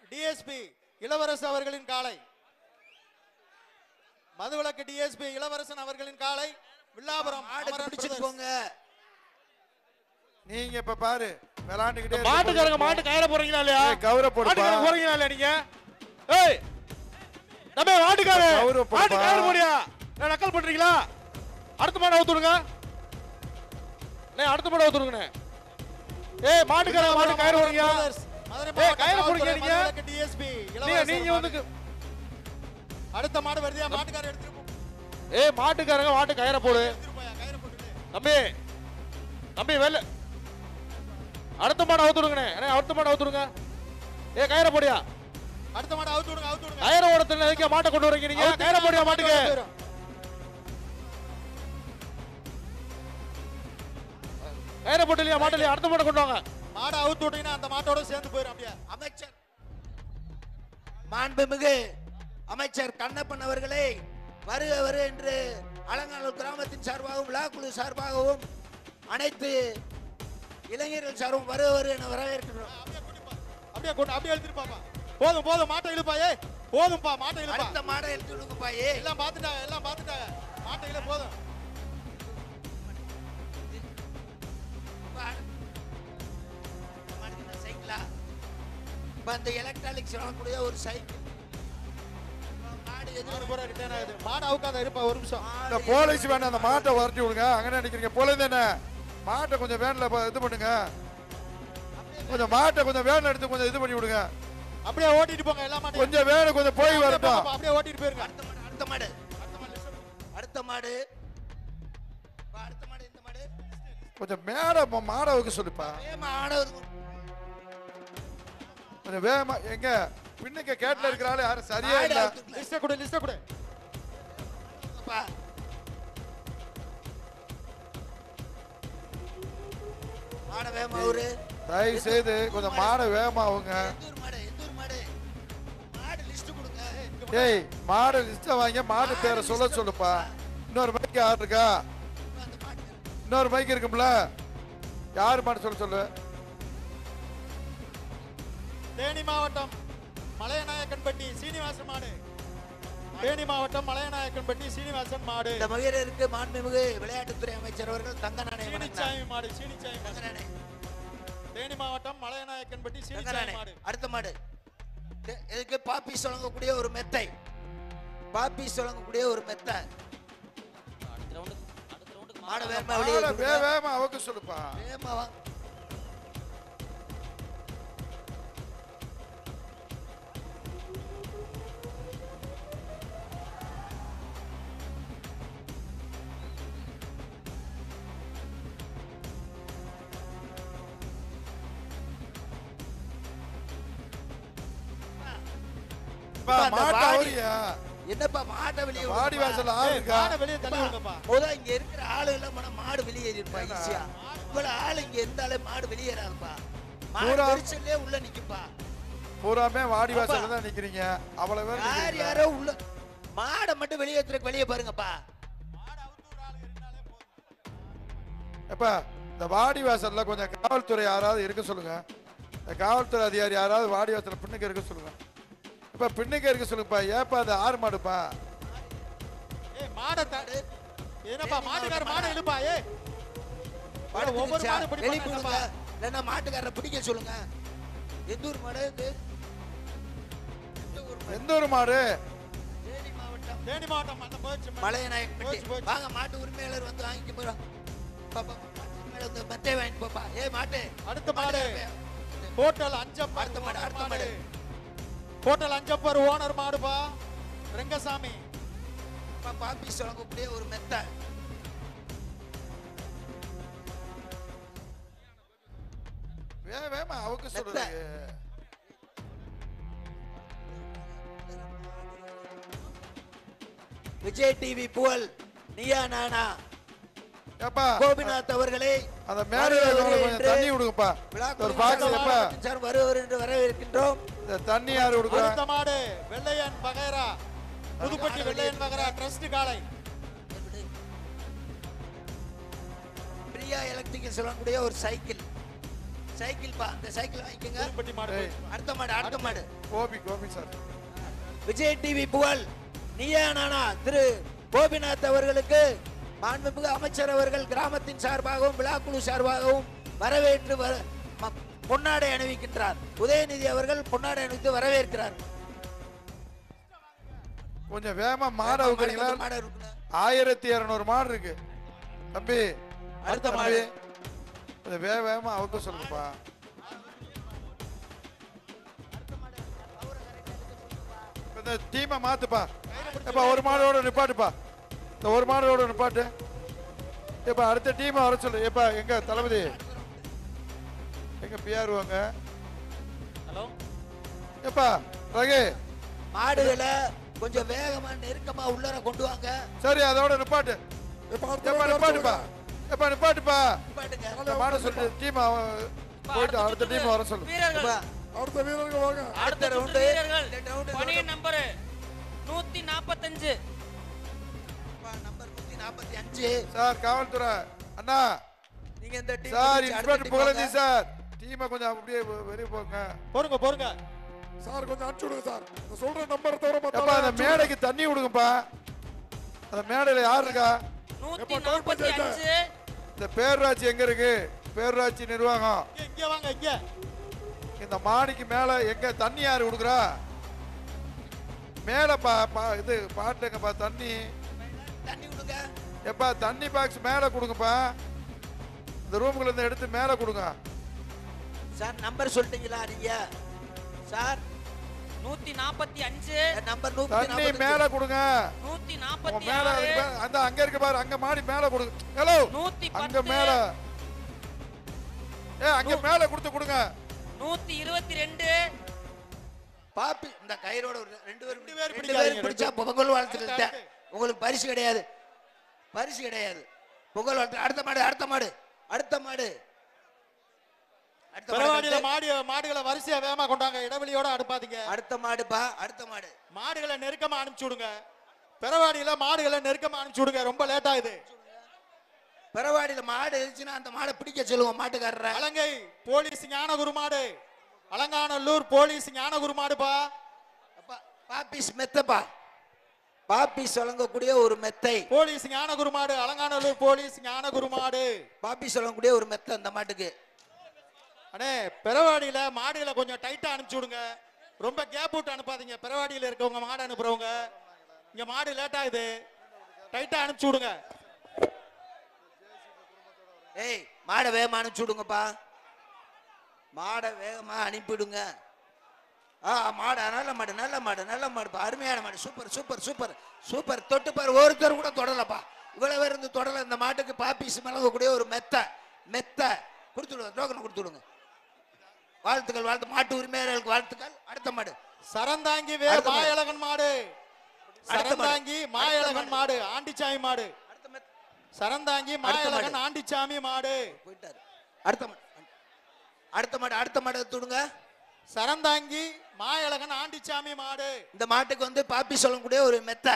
DSP இளவரசு அவர்களின் காலை. மதுவிலக்கு டிஎஸ்பி இளவரசன் அவர்களின் காலை. வில்லாபுரம் போங்க. நீங்க இப்ப பாரு விளையாண்டுக்கிட்டே மாட்டுக்காரங்க மாட்டு கயிற போறீங்களா இல்லையா? கௌரவ போடுப்பா. போறீங்களா இல்லையா நீங்க? ஏய் நம்ம மாட்டுக்கார மாட்டு கயிறு போடியா? நக்கல் பண்றீங்களா? அடுத்த மாட ஊத்துடுங்க. அடுத்த மாட ஊத்துடுங்க. ஏய் மாட்டுக்கார மாட்டு கயிறு போறீங்க. ஏய் கயிறு போறீங்க நீங்க. டிஎஸ்பி நீங்க வந்து அடுத்த மாடு வருதியா? மாட்டுக்கார எடுத்துட்டு போ. ஏய் மாட்டுக்காரங்க மாட்டு கயிற போடு. தம்பி தம்பி வெல்ல அடுத்த மாட அவுத்துடுங்க. அடுத்த மாட அவுத்துடுங்க. ஏய் கயிற போடியா? அடுத்த மாட அவுத்துடுங்க. கயிற ஓடத்துல எதுக்கு மாட்டை கொண்டு வரீங்க நீங்க? கயிற போடியா மாட்டுக்கு. கயிற போடலையா மாட்டலையா? அடுத்த மாட கொண்டு வாங்க. மாட அவுத்து விட்டீங்கன்னா அந்த மாட்டோட சேர்ந்து போயிடும். அப்படியே அமைச்சர் மாண்புமிகு அமைச்சர் கண்ணப்பன் அவர்களே வருக வருக என்று அலங்காநல்லூர் கிராமத்தின் சார்பாகவும் விழாக்குழு சார்பாகவும் அனைத்து இளைஞர்கள் சார்பும் வருக வருக என வரவேற்கிறோம். அப்படியே எடுத்துட்டு பாப்பா. போதும் மாட்டை இழுப்பா. போதும்பா மாட்டை இழுப்பா. அடுத்த மாடை எடுத்து விடுங்கப்பா. எல்லாம் பார்த்துட்டாங்க. மாட்டை இழு போதும். சைக்கிளா இந்த எலக்ட்ரானிக்ஸ் வாங்கக்கூடிய ஒரு சைக்கிள். மாடு அவுக்காத இருப்பா. ஒரு நிமிஷம். இந்த போலீஸ் வேணும் அந்த மாட்டை வரட்டி விடுங்க. அங்க நினைக்கிறீங்க போலீஸ் தானே? மாட்டை கொஞ்சம் வேன்ல இது பண்ணுங்க. கொஞ்சம் மாட்டை கொஞ்சம் வேன்ல எடுத்து கொஞ்சம் இது பண்ணி விடுங்க. அப்படியே ஓட்டிட்டு போங்க. எல்லா மாட்டையும் கொஞ்சம் வேன் கொஞ்சம் போய் வரட்டும். அப்படியே ஓட்டிட்டு போயிருங்க. அடுத்த மாடு இந்த மாடு கொஞ்சம் மேட மாடவுக்கு சொல்லுப்பா. கொஞ்சம் வேகமா எங்க பின்னுக்கு கேட்ல இருக்கிறாள் யாரும் சரியா இல்ல. லிஸ்ட் கொடு. மாட வேகமா ஒரு தயவு செய்து கொஞ்சம் மாட வேகமா அவங்க. ஏய் மாடு லிஸ்ட வாங்க. மாடு பேரை சொல்லுப்பா. இன்னொரு மைக்கு யார் இருக்கா? இன்னொரு மைக் இருக்கும்ல? யாரு மாடு சொல்லு. தேனி மாவட்டம் மலையநாயக்கன்பட்டி சீனிவாசன் மாடு. தேனி மாவட்டம் மலையநாயக்கன்பட்டி சீனிவாசன் மாடு. இந்த மகிழருக்கு மாண்புமிகு விளையாட்டுத்துறை அமைச்சர் அவர்கள் தங்க நாணயம் சீனிச்சாமி மாடு. தேனி மாவட்டம் மலையநாயக்கன்பட்டி சீனிச்சாமி மாடு. அடுத்த மாடு இதுக்கு பாப்பீஸ் வழங்கக்கூடிய ஒரு மெத்தை. மாட வேகமா அவங்க சொல்லுப்பா. என்னப்பா மாட்டை வெளியே வாடி வாசல்ல ஆளு இருக்கா? வெளியே தள்ளி விடுங்கப்பா. போதா இங்க இருக்கிற ஆளு எல்லாம் போனா மாடு வெளியேறிருப்பா. ஈஸியா இவ்வளவு ஆளு இங்க இருந்தாலே மாடு வெளியேறாதுப்பா. மாடு வெளிச்சல்லே உள்ள நிக்குப்பா. பூராமே வாடி வாசல்ல தான் நிக்கிறீங்க. அவ்வளவு பேர் யாரோ உள்ள மாடை மட்டும் வெளியேத்துறதுக்கு வெளியே பாருங்கப்பா. எப்ப இந்த வாடி வாசல்ல கொஞ்சம் காவல்துறை யாராவது இருக்க சொல்லுங்க. இந்த காவல்துறை அதிகாரி யாராவது வாடி வாசல்ல பின்னுக்கு இருக்க சொல்லுங்க. இப்ப பின்னுக்கு இருக்க சொல்லுப்பா. ஏப்பா அது ஆறு மாடுப்பா. மாடை தாடு. என்னப்பா மாட்டுக்கார மாடை இழுப்பா. ஒவ்வொரு மாடு பிடி பண்ணுங்கப்பா. இல்லன்னா மாட்டுக்காரரை பிடிக்க சொல்லுங்க. எந்த ஊர் மாடு இது? எந்த ஊர் மாடு? தேனி மாவட்டம் அந்த போச்சு மலையநாயக்கன்பட்டி. வாங்க மாட்டு உரிமையாளர் வந்து வாங்கிட்டு போறோம். பாப்பா மேல வந்து மெத்தை வாங்கிட்டு போப்பா. மாட்டு அடுத்த மாடு ஹோட்டல் அஞ்சப்பர். அடுத்த மாடு ஹோட்டல் அஞ்சப்பர் ஓனர் மாடுப்பா. ரெங்கசாமி. பாப்பீஸ் வழங்கக்கூடிய ஒரு மெத்தை. வேமா அவங்க சொல்லுங்க. விஜய் டிவி புகழ் நீயா நானா ஏப்பா கோபிநாத் அவர்களே அந்த மேடையில கொஞ்சம் தண்ணி விடுங்கப்பா. ஒரு பாக்ஸ் ஏப்பா சார் வருவர் என்று வரவேற்கின்றோம். இந்த தண்ணி யாரு விடுங்க? அடுத்த மாடு வெள்ளையன் பகைரா. புதுப்பட்டி வெள்ளையன் பகைரா ட்ரஸ்ட் காளை. பிரியா எலக்ட்ரிக்கல் சொல்லக்கூடிய ஒரு சைக்கிள். சைக்கிள் பா, அந்த சைக்கிள் வாங்கிக்கோங்க. புதுப்பட்டி மாடு போயிடுச்சு. அடுத்த மாடு கோபி சார். விஜய் டிவி புகழ் நீயா நானா திரு கோபிநாத் அவர்களுக்கு மாண்புமிகு அமைச்சர் அவர்கள் கிராமத்தின் சார்பாகவும் விழாக்குழு சார்பாகவும் வரவேற்று பொன்னாடை அணிவிக்கின்றார். உதயநிதி அவர்கள் பொன்னாடை அணிவித்து வரவேற்கிறார். கொஞ்சம் வேகமா மாடு அவுக்குறீங்களா? 1200 மாடு இருக்கு தம்பி. அடுத்த மாடு கொஞ்சம் வேகமா அவுக்க சொல்லுப்பா. இந்த டீமை மாத்துப்பா. எப்பா ஒரு மாடோட நிப்பாட்டுப்பா. இந்த ஒரு மாடோட நிப்பாட்டு. எப்பா அடுத்த டீமை வர சொல்லு. எப்பா எங்க தளபதி எங்க பிஆர் வாங்க. ஹலோ எப்பா ரகு மாடுகளை கொஞ்சம் வேகமா நெருக்கமா உள்ளர கொண்டு வாங்க. சரி அதோட நிப்பாட்டு. எப்பா நிப்பாட்டுப்பா. எப்பா நிப்பாட்டுப்பா. நிப்பாட்டுங்க. இந்த மாடை சொல்லு டீம் போயிட்டு அடுத்த டீம் வர சொல்லு. வீரர்கள் அடுத்த வீரர்கள் வாங்க. அடுத்த ரவுண்டு வீரர்கள் பணி நம்பர் 145 நம்பர் 145. சார் காவல்துறை அண்ணா நீங்க இந்த team sir inspector Pugazhendhi sir டீமை கொஞ்சம் அப்படியே வெளியே போங்க. பொறுங்க சார் கொஞ்சம் அனுப்பிச்சு விடுங்க சார். நான் சொல்ற நம்பரை தவிர எப்பா அந்த மேடைக்கு தண்ணி விடுங்கப்பா. அந்த மேடையில யார் இருக்கா? 145 இந்த பேரூராட்சி எங்க இருக்கு? பேரூராட்சி நிர்வாகம் இங்க வாங்க. இங்க இந்த மாடிக்கு மேல எங்க தண்ணி யாரு கொடுக்குறா? மேல இது பாட்டுங்கப்பா தண்ணி. தண்ணி கொடுங்க. எப்பா தண்ணி பாக்ஸ் மேல கொடுங்கப்பா. இந்த ரூமுக்குள்ள இருந்து எடுத்து மேல கொடுங்க. சார் நம்பர் சொல்லிட்டீங்களா நீங்க? சார் 145 நம்பர் தண்ணி மேல கொடுங்க. 146 மேல அந்த அங்க இருக்கு பாரு அங்க மாடி மேல கொடுங்க. ஹலோ அங்க மேல அங்க மேல கொடுங்க. 122 பாப்பி இந்த கயிறோட ரெண்டு பேர் பிடிக்காதீங்க. பிடிச்சா பொங்கல் வாழ்த்துக்கிட்ட உங்களுக்கு பரிசு கிடையாது. பொங்கல் வாழ்த்து. அடுத்த மாடு பெரவாடியில மாடுகளை வரிசையா வேகமா கொண்டாங்க. இடைவெளியோட அடுப்பாதீங்க. அடுத்த மாடு மாடுகளை நெருக்கமா அனுப்பிச்சு விடுங்க. பெரவாடியில மாடுகளை நெருக்கமா அனுப்பிச்சு விடுங்க. ரொம்ப லேட் ஆகுது. பெரவாடியில மாடு இருந்துச்சுன்னா அந்த மாடை பிடிக்க சொல்லுவோம் மாட்டுக்காரரை. அலங்கை போலீஸ் ஞானகுரு மாடு, அலங்காநல்லூர் போலீஸ் ஞானகுரு மாடுப்பா. பாப்பிஸ் மெத்தப்பா. பாப்பிஸ் வழங்கக்கூடிய ஒரு மெத்தை. போலீஸ் ஞானகுரு மாடு, அலங்காநல்லூர் போலீஸ் ஞானகுரு மாடு. பாப்பிஸ் வழங்கக்கூடிய ஒரு மெத்தை அந்த மாட்டுக்கு. அண்ணே பெரவாடியில மாடுகளை கொஞ்சம் டைட்டா அனுப்பிச்சு விடுங்க. ரொம்ப கேப் விட்டு அனுப்பாதீங்க. பெரவாடியில இருக்கவங்க மாடு அனுப்புறவங்க இங்க மாடு லேட் ஆகுது. டைட்டா அனுப்பிச்சு விடுங்க. ஏய் மாடை வேகமா அனுப்பிச்சு விடுங்கப்பா. மாடை வேகமா அனுப்பிடுங்க. மாடு நல்ல மாடு அருமையான மாடு. சூப்பர் தொட்டு பாரு. ஒருத்தர் கூட தொடலப்பா. இவ்வளவு பேர் இருந்து தொடல. இந்த மாட்டுக்கு பாப்பிஸ் வழங்கக்கூடிய ஒரு மெத்த கொடுத்துடுங்க. டோக்கன் கொடுத்துடுங்க. வாழ்த்து மாட்டு உரிமையாளர்களுக்கு வாழ்த்துக்கள். அடுத்த மாடு சரந்தாங்கி மாயழகன் மாடு. சரந்தாங்கி மாயழகன் மாடு ஆண்டிச்சாமி மாடு. சரந்தாங்கி மாயழகன் ஆண்டிச்சாமி மாடு போயிட்டாரு. அடுத்த மாடு எடுத்துடுங்க. சரந்தாங்கி மாயழகன் ஆண்டிச்சாமி மாடு. இந்த மாட்டுக்கு வந்து பாப்பி சொல்லக்கூடிய ஒரு மெத்த.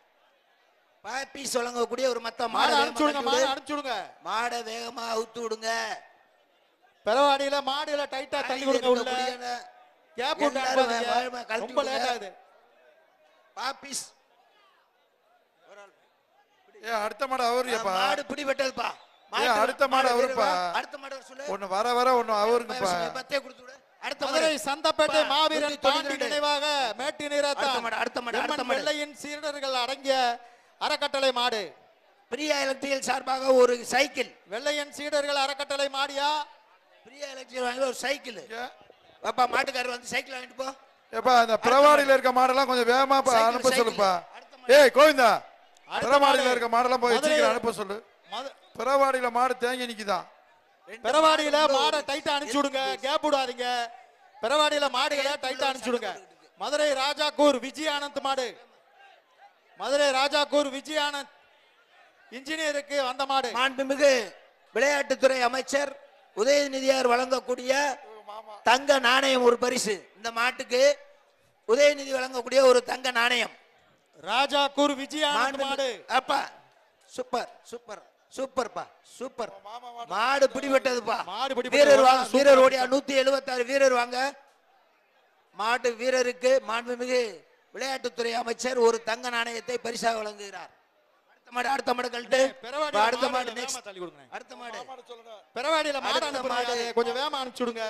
மாடு அனுப்பிச்சுடுங்க. மாடை வேகமா அவுத்து விடுங்க. பெரவாடியில மாடுல டைட்டா தள்ளி கொடுங்க. உள்ள கேப் விட்டு அனுப்பாதீங்க. ரொம்ப லேட் ஆகுது. பாப்பிஸ் அடுத்த மாடு அவருப்பா. மாடு பிடிபட்டதுப்பா. அடுத்த மாடு அவருப்பா. அடுத்த மாடு சொல்லு. ஒன்னு வர ஒன்னு அவருங்கப்பா. பத்தே கொடுத்து விடு. அடுத்த மதுரை சந்தப்பேட்டை மாவீரன் பாண்டி நினைவாக மேட்டி அடுத்த மாடு வெள்ளையின் சீடர்கள் அடங்கிய அறக்கட்டளை மாடு. பிரியா எலக்ட்ரிக்கல் சார்பாக ஒரு சைக்கிள். வெள்ளையன் சீடர்கள் அறக்கட்டளை மாடியா? பிரியா எலக்ட்ரிக்கல் வாங்கி ஒரு சைக்கிள். பாப்பா மாட்டுக்காரர் வந்து சைக்கிள் வாங்கிட்டு போ. ஏப்பா அந்த பிரவாடியில இருக்க மாடெல்லாம் கொஞ்சம் வேகமா அனுப்ப சொல்லுப்பா. ஏய் கோவிந்தா பிரவாடியில இருக்க மாடெல்லாம் போய் சீக்கிரம் அனுப்ப சொல்லு. பிரவாடியில மாடு தேங்கி நிக்குதான். பெரவாடியில மாடை டைட்டா அனுப்பிச்சு விடுங்க. கேப் விடாதீங்க. பெரவாடியில மாடுகளை டைட்டா அனுப்பிச்சு விடுங்க. மதுரை ராஜாக்கூர் விஜயானந்த் மாடு. மதுரை ராஜாக்கூர் விஜயானந்த் இன்ஜினியருக்கு வந்த மாடு. மாண்புமிகு விளையாட்டுத்துறை அமைச்சர் உதயநிதியார் வழங்கக்கூடிய தங்க நாணயம் ஒரு பரிசு. இந்த மாட்டுக்கு உதயநிதி வழங்கக்கூடிய ஒரு தங்க நாணயம். ராஜாக்கூர் விஜயானந்த் மாடு. அப்பா சூப்பர் சூப்பர்ப்பா சூப்பர். மாடு பிடிபட்டதுப்பா. மாடு பிடிபட்டது. வீரர் ஒரு வாங்க, ஆள் வீரர் சூப்பரா ஓடியா 176 வீரர் வாங்க. மாட்டு வீரருக்கு மாண்புமிகு விளையாட்டுத்துறை அமைச்சர் ஒரு தங்க நாணயத்தை பரிசாக வழங்குகிறார். அடுத்த மாடு கழட்டு. பெறவாடியில அடுத்த மாடு வேகமா நெக்ஸ்ட். தள்ளி கொடுங்க. அடுத்த மாடு பெறவாடியில மாடு அடுத்த அனுப்புங்க. மாடு. அதை கொஞ்சம் வேகமா அனுப்பிச்சு விடுங்க.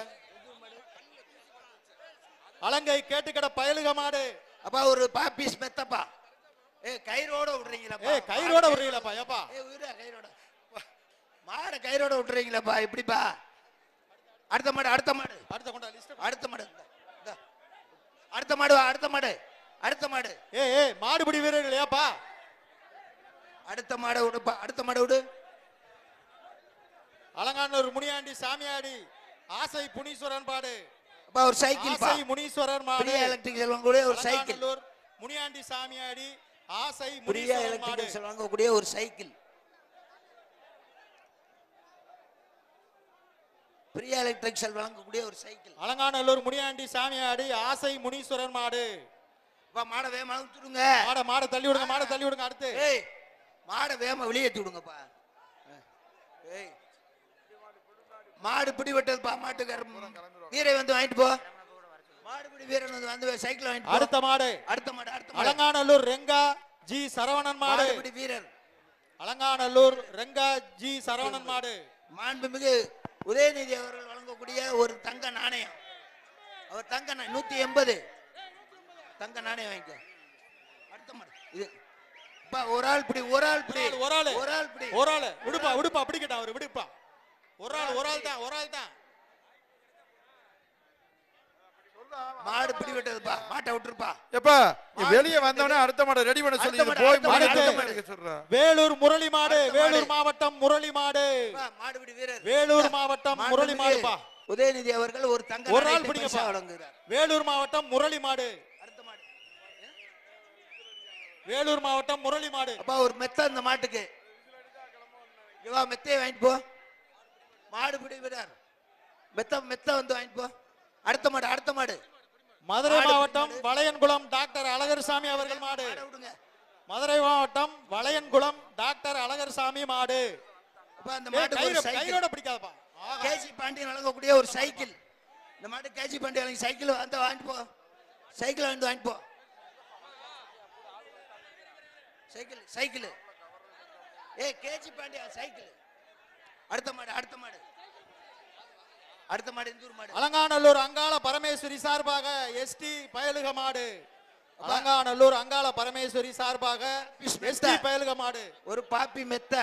அலங்கை கேட்டுக்கட பயலுக மாடு. அப்பா ஒரு பாப்பீஸ் மெத்தப்பா. கயிறோட விடுறீங்களா? கயிறோட விடுறீங்களாப்பா? ஏப்பா கயிறோட மாடு கயிறோட விட்டுறீங்களப்பா? எப்படிப்பா? அடுத்த மாடு அடுத்த கொண்டா லிஸ்ட். அடுத்த மாடு இந்தா. அடுத்த மாடு வா, அடுத்த மாடு அடுத்த மாடு. மாடுபிடி வீரர்கள் ஏப்பா? அடுத்த மாடை விடுப்பா. அடுத்த மாடை விடு. அலங்காநல்லூர் முனியாண்டி சாமியாடி ஆசை புனீஸ்வரன் பாடு. அப்பா ஒரு சைக்கிள் பா. ஆசை முனீஸ்வரன் மாடு. பிரியா எலக்ட்ரிக் செல்வங்கூட ஒரு சைக்கிள். அலங்காநல்லூர் முனியாண்டி சாமியாடி ஆசை பிரியா முனீஸ்வரன் மாடு. எலக்ட்ரிக் செல்வங்கூட ஒரு சைக்கிள். பிரியா எலக்ட்ரிக்ஸ் வழங்கக்கூடிய ஒரு சைக்கிள். அலங்காநல்லூர் முனியாண்டி சாமியாடி ஆசை முனீஸ்வரன் மாடு. மாடை வேகமா விட்டுடுங்க. மாடை தள்ளி விடுங்க. மாடை தள்ளி விடுங்க. அடுத்து மாடை வேகமா வெளியேற்றி விடுங்கப்பா. மாடு பிடிபட்டதுப்பா. மாட்டுக்கார வீரை வந்து வாங்கிட்டு போ. மாடு பிடி வீரன் வந்து சைக்கிள் வாங்கிட்டு போ. அடுத்த மாடு. அடுத்த மாடு அலங்காநல்லூர் ரெங்கா ஜி சரவணன் மாடு. பிடி வீரர் அலங்காநல்லூர் ரெங்கா ஜி சரவணன் மாடு. மாண்புமிகு உதயநிதி அவர்கள் வழங்கக்கூடிய ஒரு தங்க நாணயம். அவர் தங்க 180 தங்க நாணயம் வாங்கிக்க. அடுத்த மாடு இது. ஒரு ஆள் பிடி. ஒரு ஆள் பிடி. ஒரு ஆள் பிடி. ஒரு ஆள் விடுப்பா. விடுப்பா. அப்படி கேட்டா அவர் விடுப்பா. ஒரு ஆள் தான். மாடு பிடிபட்டதுப்பா. மாட்டை விட்டுருப்பா. எப்பா வெளியே வந்தவனே அடுத்த மாடு ரெடி பண்ண சொல்லி போய் மாடு சொல்றேன். வேலூர் முரளி மாடு. வேலூர் மாவட்டம் முரளி மாடு. மாடு பிடி வீரர். வேலூர் மாவட்டம் முரளி மாடுப்பா. உதயநிதி அவர்கள் ஒரு தங்க ஒரு ஆள் நாணயத்தை பிடிங்கப்பா. பரிசாக வழங்குகிறார். வேலூர் மாவட்டம் முரளி மாடு. அடுத்த மாடு வேலூர் மாவட்டம் முரளி மாடு. அப்பா ஒரு மெத்த இந்த மாட்டுக்கு. இவா மெத்தையை வாங்கிட்டு போ. மாடு பிடி வீரர். மெத்த வந்து வாங்கிட்டு போ. அடுத்த மாடு மதுரை மாவட்டம் வளையன்குளம் டாக்டர் அழகர்சாமி அவர்கள் மாடு. மதுரை மாவட்டம் வளையன்குளம் டாக்டர் அழகர்சாமி மாடு. அந்த மாடு கையோட பிடிக்காதப்பா. கேஜி பாண்டியன் வழங்கக்கூடிய ஒரு சைக்கிள். இந்த மாடு கேஜி பாண்டியன் சைக்கிள் வந்து வாங்கிட்டு போ. சைக்கிள் வாங்கிட்டு போ. Cycle KG Pandiyan cycle. அடுத்த மாடு இந்தூர் மாடு. அலங்காநல்லூர் அங்காள பரமேஸ்வரி சார்பாக எஸ்டி பயலுக மாடு. அலங்காநல்லூர் அங்காள பரமேஸ்வரி சார்பாக எஸ்டி பயலுக மாடு. ஒரு பாப்பி மெத்த.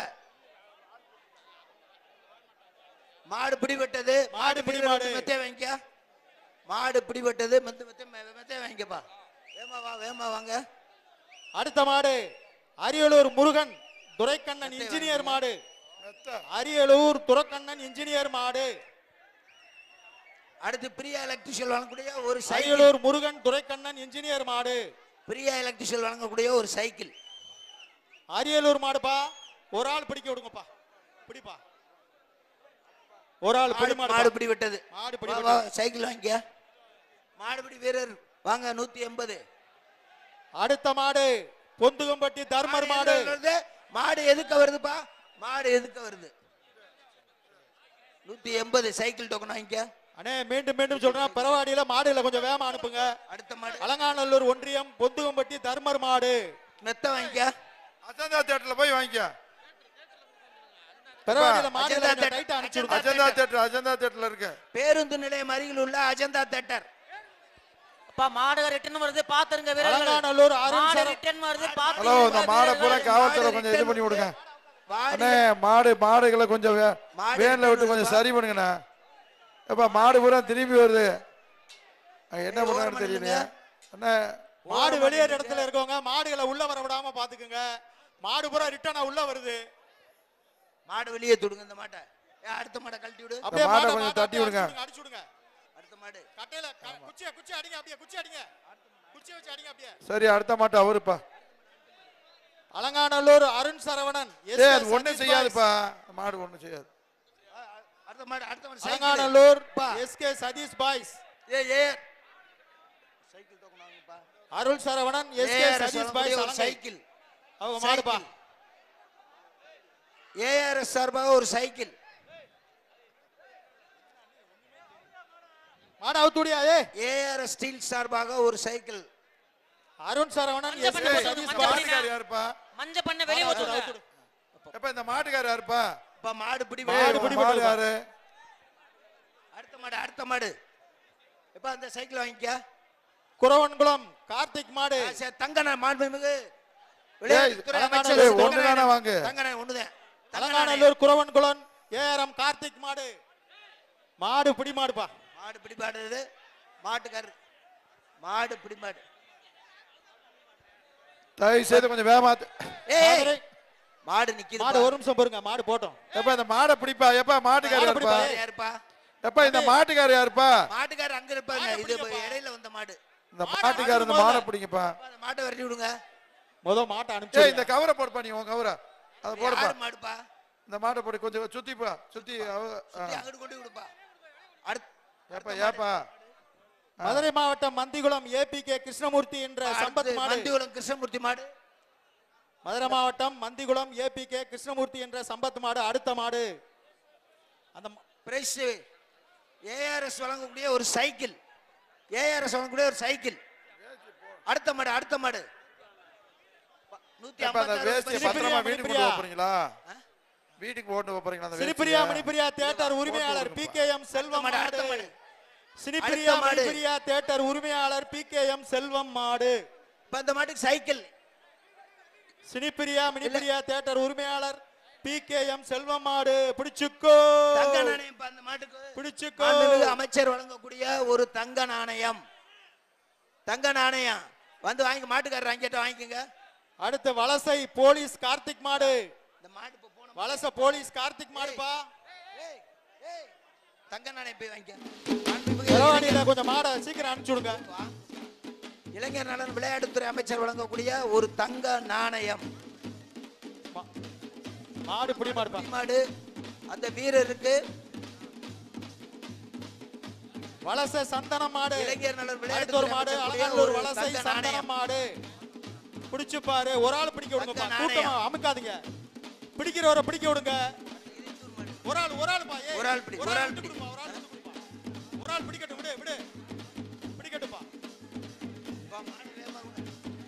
மாடு பிடிபட்டது. மெத்தை வாங்கிக்க. மாடு பிடிபட்டது. மெத்தை வாங்கிக்கப்பா. வேமா வாங்க. அடுத்த மாடு அரியலூர் முருகன் துரைக்கண்ணன் இன்ஜினியர் மாடு. அரியலூர் துரைக்கண்ணன் இன்ஜினியர் மாடு. அடுத்து பிரியா எலக்ட்ரிஷியல் வழங்கக்கூடிய ஒரு சைக்கிள். அரியலூர் முருகன் துரைக்கண்ணன் இன்ஜினியர் மாடு. பிரியா எலக்ட்ரிஷியல் வழங்கக்கூடிய ஒரு சைக்கிள். அரியலூர் மாடுப்பா. ஒரு ஆள் பிடிக்க விடுங்கப்பா. பிடிப்பா. ஒரு ஆள் பிடி. மாடு பிடிபட்டது. மாடு பிடி. சைக்கிள் வாங்கிக்க. மாடுபிடி வீரர் வாங்க 180. அடுத்த மாடு பொந்துகம்பட்டி தர்மர் மாடு. மாடு எதுக்க வருதுப்பா? மாடு எதுக்க வருது? 180 சைக்கிள் டோக்கன் வாங்கிக்க. அண்ணே மீண்டும் சொல்றேன், பெறவாடியில மாடுல கொஞ்சம் வேகமா அனுப்புங்க. அடுத்த மாடு அலங்காநல்லூர் ஒன்றியம் பொந்துகம்பட்டி தர்மர் மாடு. மெத்த வாங்கிக்க. அஜந்தா தியேட்டர்ல போய் வாங்கிக்க. பெறவாடியில மாடுல டைட்டா அனுப்பிச்சு. அஜந்தா தியேட்டர்ல இருக்கு. பேருந்து நிலையம் அருகில் உள்ள அஜந்தா தியேட்டர். அப்பா மாடு ரிட்டர்ன் வருது பாத்துருங்க வீரர்கள். அலங்காநல்லூர் மாடு ரிட்டர்ன் வருது பாத்துருங்க. ஹலோ, இந்த மாடை பூரா காவல்துறை கொஞ்சம் இது பண்ணி விடுங்க. அண்ணே மாடுகளை கொஞ்சம் வேன்ல விட்டு கொஞ்சம் சரி பண்ணுங்கண்ணா. எப்ப மாடு பூரா திரும்பி வருது, என்ன பண்ணான்னு தெரியலையா அண்ணா. மாடு வெளியேற இடத்துல இருக்கவங்க மாடுகளை உள்ள வர விடாம பாத்துக்குங்க. மாடு பூரா ரிட்டர்னா உள்ள வருது. மாடு வெளியே துடுங்க. இந்த மாட்டை அடுத்த மாட்டை கழட்டி விடு. அப்படியே மாடை கொஞ்சம் தட்டி விடுங்க. அடிச்சு விடுங்க. அடுத்த மாடு கட்டையில குச்சி அடிங்க. அப்படியே குச்சி அடிங்க. குச்சி வச்சு அடிங்க அப்படியே. சரி, அடுத்த மாட்டை அவருப்பா. அலங்காநல்லூர் அருண் சரவணன். ஒண்ணு செய்யாதுப்பா, மாடு ஒண்ணு செய்யாது. அடுத்த மாடு Alanganallur SK Sathish boys. Cycle token வாங்குப்பா. Arul Saravanan SK Sathish boys cycle அவங்க மாடுப்பா. ஏஆர்எஸ் சார்பாக ஒரு சைக்கிள். மாடு அவுத்துடியா ஏ ஏஆர்எஸ் ஸ்டீல் சார்பாக ஒரு சைக்கிள். அருண் சரவணன் மஞ்சள் பண்ண எஸ். போட்டு சதீஷ் மஞ்சள் பாபு. பண்ணி. மாட்டுக்கார் யாருப்பா? மஞ்ச பண்ண வெளிய ஊத்துங்க. எப்ப இந்த மாட்டுக்கார் யாருப்பா? இப்ப மாடு பிடி மாடு பிடி. மாடு யாரு? அடுத்த மாடு இப்ப அந்த சைக்கிள் வாங்கிக்க. குறவன்குளம் கார்த்திக் மாடு. தங்கன மாண்புமிகு ஏய், விளையாட்டுத்துறை அமைச்சர் ஏய், ஒண்ணுதானே வாங்கு. தங்கன ஒண்ணுதான். அலங்காநல்லூர் குறவன்குளம் ஏஆர்எம் கார்த்திக் மாடு. மாடு பிடி மாடுப்பா. மாடு பிடி மாடு. மாட்டுக்காரர் மாடு பிடி மாடு. தயவு செய்து கொஞ்சம் வேகமா ஏய் மாடு நிக்குது. மாடு ஒரு நிமிஷம் பொறுங்க, மாடு போட்டோம். எப்ப இந்த மாடை பிடிப்பா? எப்ப மாட்டுக்கார் மாடை யாருப்பா? பிடிப்பா. யாருப்பா? எப்ப இந்த மாட்டுக்கார் யாருப்பா? மாட்டுக்காரர் அங்க இருப்பாங்க. மாடு இது பிடிங்கப்பா. இடையில வந்த மாடு. இந்த மாட்டுக்கார் இந்த மாடை பிடிங்கப்பா. அந்த மாட்டை விரட்டி விடுங்க. மாட்டை ஏய் அனுப்பிச்சு இந்த கவரை போடுப்பா, நீ உன் கவரை அதை போடுப்பா. யாரு மாடுப்பா? இந்த மாட்டை போடு, கொஞ்சம் சுத்திப்பா, சுத்தி அங்கிட்டு கொண்டு விடுப்பா. ஏப்பா ஏப்பா மதுரை மாவட்டம் மந்திகுளம் ஏபிகே கிருஷ்ணமூர்த்தி என்ற சம்பத் மாடு. மந்திகுளம் கிருஷ்ணமூர்த்தி மாடு. மதுரை மாவட்டம் மந்திகுளம் ஏபிகே கிருஷ்ணமூர்த்தி என்ற சம்பத் மாடு. அடுத்த மாடு அந்த பிரைஸ் ஏஆர்எஸ் வழங்கக்கூடிய ஒரு சைக்கிள். ஏஆர்எஸ் வழங்கக்கூடிய ஒரு சைக்கிள். அடுத்த மாடு எப்ப அந்த வேஷ்டியை 156 பத்திரமா சிரிப்பிரியா, வீட்டுக்கு கொண்டு போறீங்களா? வீட்டுக்கு போட்டு போறீங்களா அந்த சிரிப்பிரியா வேஷ்டியை? மணிப்பிரியா தியேட்டர் உரிமையாளர் பிகேஎம் செல்வம் அடுத்த மாடு. மாடு. சிரிப்பிரியா அடுத்த மாடு. மணிப்பிரியா தியேட்டர் உரிமையாளர் பிகேஎம் செல்வம் மாடு. இப்ப அந்த மாட்டுக்கு சைக்கிள். சினிப்பிரியா மணிப்பிரியா தியேட்டர் உரிமையாளர் பிகேஎம் செல்வம் மாடு. பிடிச்சுக்கோ தங்க நாணயம் இப்ப அந்த மாட்டுக்கு பிடிச்சுக்கோ. மாண்புமிகு அமைச்சர் வழங்கக்கூடிய ஒரு தங்க நாணயம். தங்க நாணயம் வந்து வாங்கி மாட்டுக்காரர் அங்கிட்ட வாங்கிக்கோங்க. அடுத்து வலசை போலீஸ் கார்த்திக் மாடு. இந்த மாடு இப்ப போன வலசை போலீஸ் கார்த்திக் மாடுப்பா. ஏய், ஏய், தங்க நாணயம் போய் வாங்கிக்க. மாண்புமிகு பெரவாடியில கொஞ்சம் மாடை சீக்கிரம் அனுப்பிச்சு விடுங்க. இளைஞர் நலன் விளையாட்டுத்துறை அமைச்சர் வழங்கக்கூடிய ஒரு தங்க நாணயம். மாடு பிடி மாடுப்பா. மாடு அந்த வீரருக்கு வலசை சந்தன மாடு. இளைஞர் நலன் அடுத்த ஒரு விளையாட்டுத்துறை மாடு அமைச்சர் அலங்காநல்லூர் ஒரு வலசை தங்க சந்தன நாணயம். மாடு. பிடிச்சு பாரு, ஒரு ஆள் பிடிக்க விடுங்கப்பா. தங்க கூட்டமா நாணயம். அமுக்காதீங்க. பிடிக்கிறவரை பிடிக்க விடுங்க. ஒரு ஆள் பா. ஏய், ஒரு ஆள் பிடி, ஒரு ஒரு ஆள் ஆள் விட்டு பிடி. கொடுப்பா, ஒரு ஆள் விட்டு கொடுப்பா. ஒரு ஆள் பிடிக்கட்டும், விடு பிடிக்கட்டும்பா. வா, மாடு வேகமா கொடு.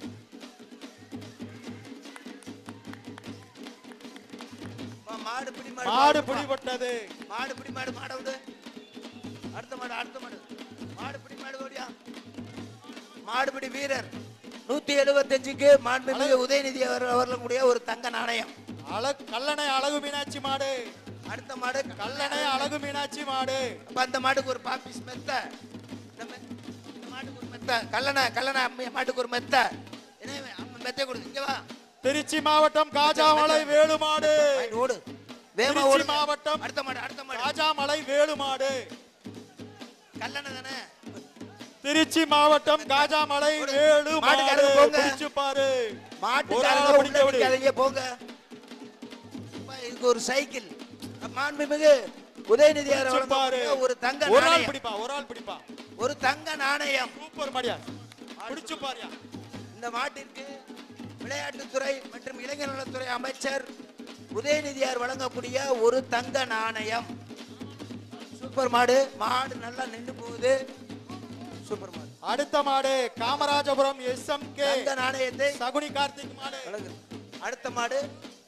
வா, மாடு பிடி மாடு பிடிபட்டது. மாடு பிடி மாடை விடு. அடுத்த மாடு மாடு பிடி ஓடியா. மாடுபிடி வீரர் 175க்கு மாண்புமிகு உதயநிதி அவர்களுடைய ஒரு தங்க நாணயம். கல்லணை அழகு மீனாட்சி மாடு. அடுத்த மாடு கல்லணை அழகு மீனாட்சி மாடு. அப்ப அந்த மாட்டுக்கு ஒரு பாப்பிஸ் மெத்த. இந்த மாட்டுக்கு ஒரு மெத்த. கல்லணை மாட்டுக்கு ஒரு மெத்த. மெத்த கொடுத்து இங்க வா. திருச்சி மாவட்டம் காஜாமலை வேலு மாடு. ஓடு வேமா திருச்சி ஓடு. மாவட்டம் அடுத்த மாடு காஜாமலை வேலு மாடு. கல்லணை தானே. திருச்சி மாவட்டம் காஜாமலை வேலு மாடு. மாட்டுக்காரங்க போங்க. பிடிச்சு பாரு. மாட்டுக்காரங்க பிடிக்க விடு. பிடிக்காதீங்க போங்க. இதுக்கு ஒரு சைக்கிள். மாண்புமிகு உதயநிதி பிடிச்சு பாரு. ஒரு தங்க ஒரு ஆள் நாணயம். பிடிப்பா, ஒரு ஆள் பிடிப்பா. ஒரு தங்க நாணயம். சூப்பர் மாடியா. பிடிச்சு பாருயா. இந்த மாட்டிற்கு விளையாட்டுத்துறை மற்றும் இளைஞர் நலத்துறை அமைச்சர் உதயநிதியார் வழங்கக்கூடிய ஒரு தங்க நாணயம். சூப்பர் மாடு. மாடு நல்லா நின்று போகுது. சூப்பர் மாடு. அடுத்த மாடு காமராஜபுரம் எஸ்எம்கே தங்க நாணயத்தை சகுனி கார்த்திக் மாடு. அடுத்த மாடு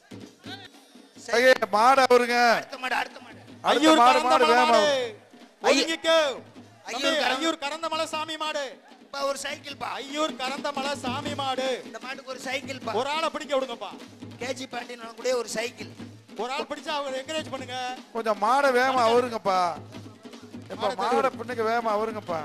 மாடு அவருங்க. அடுத்த மாடு ஐயூர் மாடு கரந்த மாடு மாடு. வேமா. ஒதுங்கிக்கோ. ஐயூர் ஐயூர் கரந்தமலை சாமி மாடு. பா ஒரு சைக்கிள் பா. ஐயூர் கரந்தமலை சாமி மாடு. இந்த மாட்டுக்கு ஒரு சைக்கிள் பா. ஒரு ஆளை பிடிக்க விடுங்கப்பா. கேஜி பாண்டியன் வழங்கக்கூடிய ஒரு சைக்கிள். ஒரு ஆள் பிடிச்சா அவங்க என்கரேஜ் பண்ணுங்க. கொஞ்சம் மாடை வேமா அவருங்கப்பா. எப்ப மாடை பின்னுக்கு வேமா அவருங்கப்பா.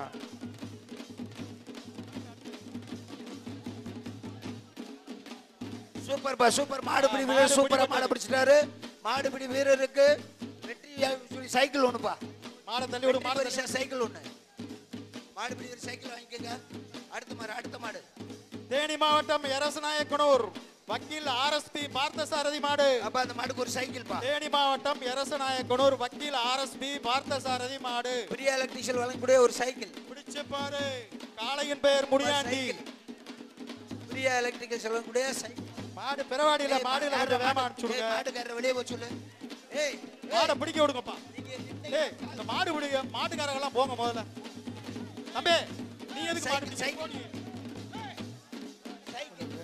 சூப்பர் மாடுபிடி வீரர் சூப்பரா மாடு பிடிச்சிட்டாரு. மாடுபிடி வீரருக்கு வெற்றி சைக்கிள் ஒண்ணுப்பா. மாடை தள்ளி விடு. மாடு பரிசா சைக்கிள் ஒண்ணு. மாடுபிடி வீரர் சைக்கிள் வாங்கிக்கங்க. அடுத்த மாடு தேனி மாவட்டம் எரசநாயக்கனூர் வக்கீல் ஆர்எஸ்பி பார்த்தசாரதி மாடு. அப்ப அந்த மாடுக்கு ஒரு சைக்கிள் பா. தேனி மாவட்டம் எரசநாயக்கனூர் வக்கீல் ஆர்எஸ்பி பார்த்தசாரதி மாடு. பிரியா எலக்ட்ரிஷியல் வழங்கக்கூடிய ஒரு சைக்கிள். பிடிச்சு பாரு. காளையின் பெயர் முடியாண்டி. பிரியா எலக்ட்ரிக்கல் வழங்கக்கூடிய சைக்கிள். மாடு பெறவாடியில மாடுல கொஞ்சம் வேகமா அனுப்பிச்சு விடுங்க. மாட்டுக்காரரை வெளியே போக சொல்லு. ஏய் மாடை பிடிக்க விடுங்கப்பா. ஏய் இந்த மாடு பிடிக்க மாட்டுக்காரங்க எல்லாம் போங்க முதல்ல. தம்பி நீ எதுக்கு மாடு பிடிக்க சைக்கிள். போனீங்க? சைக்கிள்.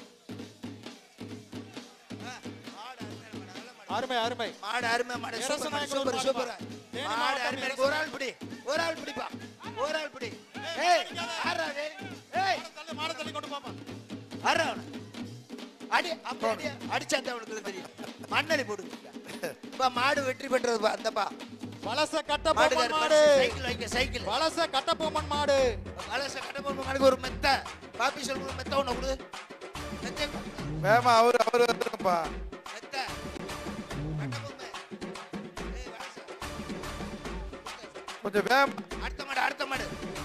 அருமை அருமை. மாடு அருமை மாடு அரச நாயக்கனூர் சூப்பர் மாடு சூப்பர். பா. தேனி மாடு மாவட்டம் அருமை அரச ஒரு ஆள் பிடி. ஒரு ஆள் பிடிப்பா. ஒரு ஆள் பிடி. ஏய் ஆறாதே. ஏய் மாடை தள்ளி கொண்டு போப்பா. ஆறா. அடி அப்படி அடிச்சாண்டா உங்களுக்கு தெரியும். மண்ணலி போடு. பா மாடு வெற்றி பெற்றது பா அந்தப்பா. வலச கட்டபொம்மன் மாடு. சைக்கிள் வைக்க சைக்கிள். வலச கட்டபொம்மன் மாடு. வலச கட்டபொம்மன் மாடுக்கு ஒரு மெத்த. பாப்பி சொல்லுங்க மெத்த ஒண்ணு கொடு. மெத்த வேமா அவரு வந்துருப்பா. மெத்த. கட்டபொம்மை. ஏய் வலச. கொஞ்சம் வேம். அடுத்த மாடு அடுத்த மாடு.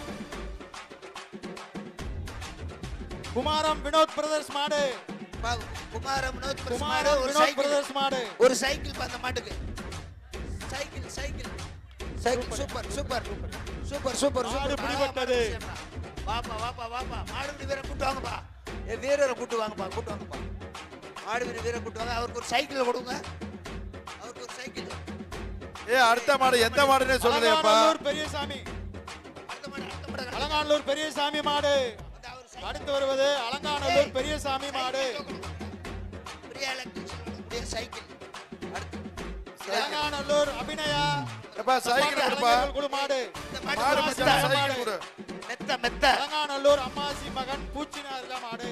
குமாரம் வினோத் பிரதர்ஸ் மாடு. குமாரம் வினோத் பிரதர்ஸ் மாடு குமாரம் ஒரு வினோத் சைக்கிள். பிரதர்ஸ் மாடு. ஒரு சைக்கிள் பா அந்த மாட்டுக்கு. Cycle cycle. Cycle super super super super மாடு சூப்பர். பிடிபட்டது. வாப்பா வாப்பா வாப்பா மாடு வீரரை கூட்டு வாங்கப்பா. ஏ வீரரை கூட்டு வாங்கப்பா கூட்டு வாங்கப்பா. மாடு வீரரை கூட்டு வாங்க. அவருக்கு ஒரு சைக்கிள் கொடுங்க. அவருக்கு ஒரு சைக்கிள். அடுத்த மாடு எந்த மாடுன்னு சொல்லுங்கப்பா. அலங்காநல்லூர் பெரியசாமி. அடுத்த மாடு அடுத்த மாடு. அலங்காநல்லூர் பெரியசாமி மாடு. அந்த அவர் சைக்கிள். அடுத்து வருவது அலங்காநல்லூர் பெரியசாமி மாடு. Priya electric cycle. அடுத்து அலங்காநல்லூர் அபிநயா. எப்பா சைக்கிள் கொடுப்பா. குழு மாடு. இந்த மாடு மாடு மச்சான் சைக்கிள் கொடு. மெத்த மெத்த. அலங்காநல்லூர் அம்மாசி மகன் பூச்சினார்ல மாடு.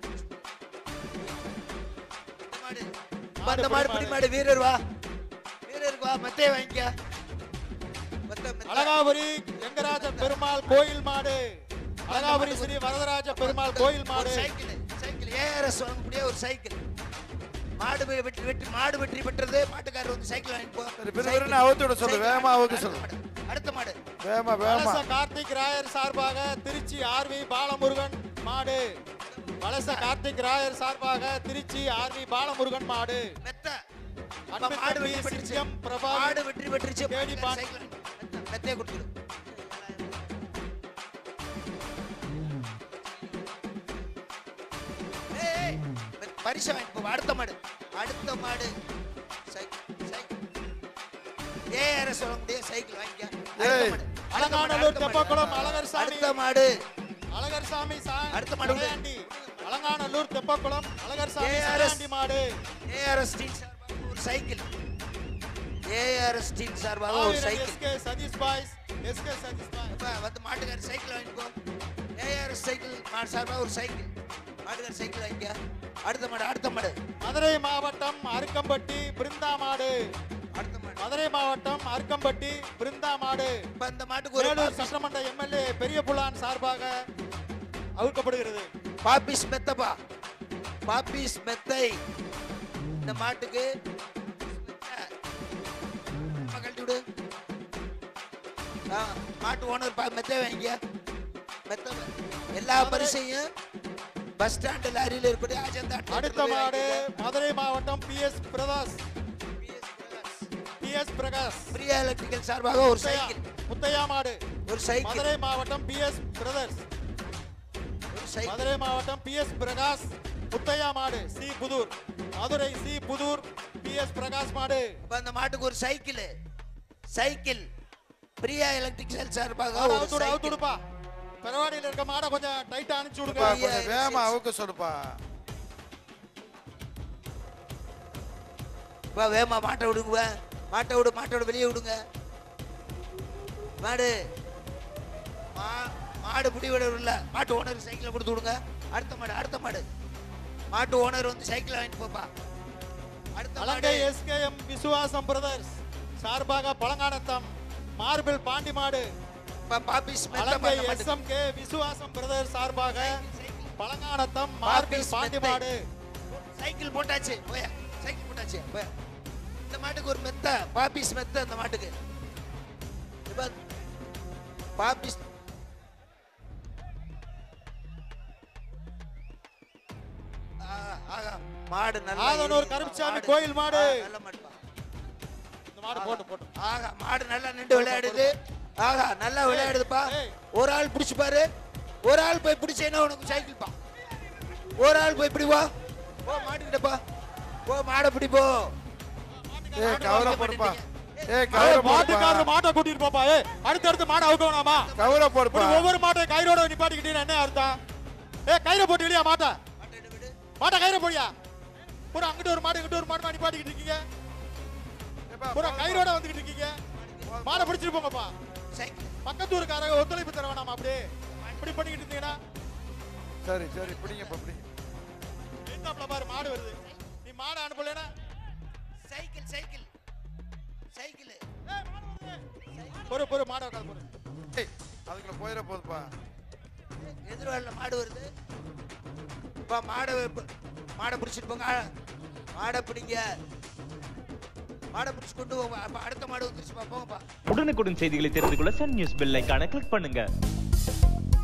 மாடு. அந்த மாடு பிடி மாடு வீரர் வா. வீரருக்கு வா மெத்தைய வாங்கிக்க. மெத்த மெத்த. அழகாபுரி எங்கராஜ பெருமாள் கோயில் மாடு. அழகாபுரி ஸ்ரீ வரதராஜ பெருமாள் கோயில் ஒரு மாடு. சைக்கிள் சைக்கிள் ஏஆர்எஸ் வாங்கக்கூடிய ஒரு சைக்கிள். மாடு மாடு வெற்றி பெற்றது. மாட்டுக்காரர் வந்து சைக்கிள் வாங்கி போ. சரி பிறகு அவுத்து விட சொல்லு. வேமா அவுக்க சொல்லு. அடுத்த மாடு. வேமா வேமா. வலச கார்த்திக் ராயர் சார்பாக திருச்சி ஆர்வி பாலமுருகன் மாடு. வலச கார்த்திக் ராயர் சார்பாக திருச்சி ஆர்வி பாலமுருகன் மாடு. மெத்த. அன்பு மாடு தம்பி வெற்றி பெற்றுச்சு. சிங்கம் பிரபா. மாடு வெற்றி பெற்றுச்சு. தேடி பான். சைக்கிள் மெத்த மெத்தைய கொடுத்துரு. ஏய் பரிசு வாங்கி போ. அடுத்த மாடு அடுத்த மாடு. Cycle cycle. ஏஆர்எஸ் வாங்கக்கூடிய சைக்கிள் வாங்கிக்க. அடுத்த ஏய். மாடு. அலங்காநல்லூர் தெப்பக்குளம் அழகர் சாமி. அடுத்த மாடு. அழகர் சாமி அடுத்த மாடு. சாண்டி. அலங்காநல்லூர் தெப்பக்குளம் அழகர் சாமி ARS. சாண்டி மாடு. ஏஆர்எஸ் டீம் சார்பாக ஒரு சைக்கிள். ஏஆர்எஸ் டீம் சார்பாக ஒரு cycle. SK Sathish boys. SK Sathish boys. அப்பா வந்து மாட்டுக்கார சைக்கிள் வாங்கிக்கோ. ஏஆர்எஸ் சைக்கிள் மாடு சார்பாக ஒரு சைக்கிள். மாட்டுக்கார சைக்கிள் வாங்கிக்க. அடுத்த மாடு அடுத்த மாடு. மதுரை மாவட்டம் அருக்கம்பட்டி பிருந்தா மாடு. அடுத்த மாடு. மதுரை மாவட்டம் அருக்கம்பட்டி பிருந்தா மாடு. இப்ப இந்த மாட்டுக்கு ஒரு வேலூர் சட்டமன்ற எம்எல்ஏ பெரிய புலான் சார்பாக அவுக்கப்படுகிறது. பாப்பிஸ் மெத்தப்பா. பாப்பிஸ் மெத்தை. இந்த மாட்டுக்கு கழட்டி விடு. மாட்டு ஓனர் மெத்தை வாங்கிக்க. மெத்த எல்லா பரிசையும் பஸ் ஸ்டாண்ட் லாரியில் இருக்கக்கூடிய அஜந்தா அடுத்த மாடு மதுரை மாவட்டம் PS Prakash. PS Prakash Priya electrical சார்பாக ஒரு சைக்கிள். முத்தையா மாடு. ஒரு சைக்கிள். மதுரை மாவட்டம் பிஎஸ் பிரதர்ஸ். ஒரு சைக்கிள். மதுரை மாவட்டம் பிஎஸ் பிரகாஷ் முத்தையா மாடு. C Pudur. Madurai C Pudur PS Prakash மாடு. அப்ப அந்த மாட்டுக்கு ஒரு சைக்கிள். சைக்கிள். பிரியா எலக்ட்ரிக்கல் சார்பாக ஒரு சைக்கிள். அவுத்துடுப்பா. பெரவாடியில் இருக்க மாடை கொஞ்சம் டைட்டா அனுப்பிச்சு விடுங்க. கொஞ்சம் வேமா அவுக்க சொல்லுப்பா. வா வேமா மாட்டை விடுங்க. மாட்டை விடு. மாட்டோட வெளியே விடுங்க. மாடு மாடு பிடி விடவில்லை. மாட்டு ஓனர் சைக்கிளை கொடுத்து விடுங்க. அடுத்த மாடு அடுத்த மாடு. மாட்டு ஓனர் வந்து சைக்கிள் வாங்கிட்டு போப்பா. அடுத்த மாடு. அலங்கை எஸ்கேஎம் விசுவாசம் பிரதர்ஸ் சார்பாக பழங்கானத்தம் மார்பிள் பாண்டி மாடு. பாப்பிஸ் மெத்த அலங்கை பண்ண மாட்டுக்கு. எஸ்எம்கே விசுவாசம் பிரதர்ஸ் சார்பாக சைக்கிள். பழங்கானத்தம் மார்பிள் பாப்பிஸ் பாண்டி மெத்தை. மாடு. சைக்கிள் போட்டாச்சு. போயா சைக்கிள் போட்டாச்சு. போயா. இந்த மாட்டுக்கு ஒரு மெத்த. பாப்பிஸ் மெத்த இந்த மாட்டுக்கு. இப்ப பாப்பிஸ் ஆகா மாடு நல்லா ஆதனூர் கருப்புசாமி கோயில் மாடு. நல்ல மாடுப்பா. இந்த மாடு போட்டு ஆகா மாடு நல்லா நின்று விளையாடுது. ஆகா நல்லா விளையாடுதுப்பா. ஒரு ஆள் பிடிச்சு பாரு. ஒரு ஆள் போய் பிடிச்சேன்னா உனக்கு சைக்கிள் பா. ஒரு ஆள் போய் இப்படி வா. போ மாட்டுக்கிட்டப்பா போ மாடை பிடி போ ஏய் கவரை போடுப்பா ஏய் கவரை போடுப்பா மாட்டுக்காரர் மாட்டை கூட்டிட்டு போப்பா. அடுத்து மாடை அவுக்கணுமா? கவரை போடுப்பா ஒவ்வொரு மாட்டையும் கயிறோட நிப்பாட்டிக்கிட்டீங்கன்னா என்ன அர்த்தம்? கயிறை போட்டு இல்லையா மாட்டை கயிறை போடியா. பூரா அங்கிட்டு ஒரு மாடு இங்கிட்டு ஒரு மாடு நிப்பாட்டிக்கிட்டு இருக்கீங்க. பூரா கயிறோட வந்துகிட்டு இருக்கீங்க. மாடை பிடிச்சிட்டு போங்கப்பா. பக்கத்து ஊருக்காரங்க ஒத்துழைப்பு தர வேணாமா? அப்படியே இப்படி பண்ணிக்கிட்டு இருந்தீங்கன்னா சரி சரி பிடிங்கப்பா பிடிங்க. எந்தாப்ல பாரு மாடு வருது. நீ மாடை அனுப்பலனா சைக்கிள் சைக்கிள் சைக்கிள் பொறு மாடை உட்காந்து போடு. ஏய் அதுக்குள்ள போயிட போகுதுப்பா. எதிர்வாளில் மாடு வருது. பா மாடை பிடிச்சிட்டு போங்க. மாடை பிடிங்க. மாடை பிடிச்சி கொண்டு போங்க. அடுத்த மாடு வந்துருச்சுப்பா போங்கப்பா. உடனுக்குடன் செய்திகளை தெரிந்து கொள்ள சன் நியூஸ் பெல் ஐகானை கிளிக் பண்ணுங்க.